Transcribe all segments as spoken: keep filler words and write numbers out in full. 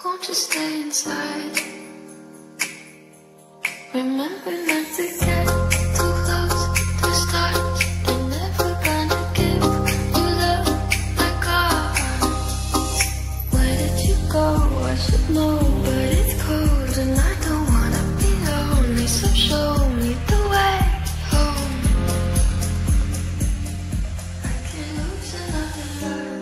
won't you stay inside? Remember not to get too close to stars. They're never gonna give you love like ours. Where did you go? I should know, but it's cold and I don't wanna be lonely. So show me the way home. I can't lose another love.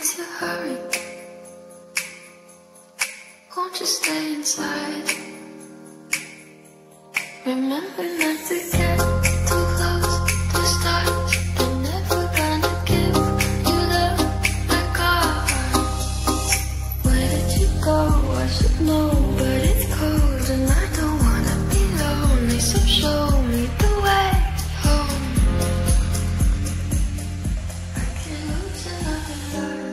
makes you hurry? Won't you stay inside? Remember not to get too close to the stars. They're never gonna give you love like ours. Where did you go? I should know, but it's cold and I don't wanna be lonely. So show me the way home. I can't lose another love.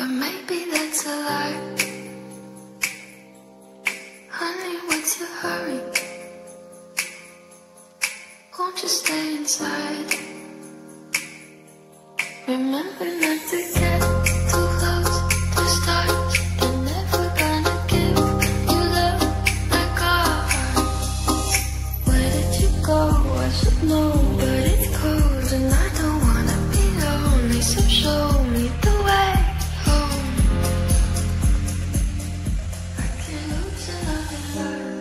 but maybe that's a lie. Honey, what's your hurry? Won't you stay inside? Remember not to get too close to stars. They're never gonna give you love like ours. Where did you go? I should know, but it's cold and I don't wanna be lonely. So show me the way home. I can't lose another love.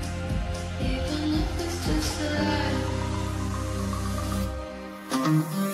Mm-hmm.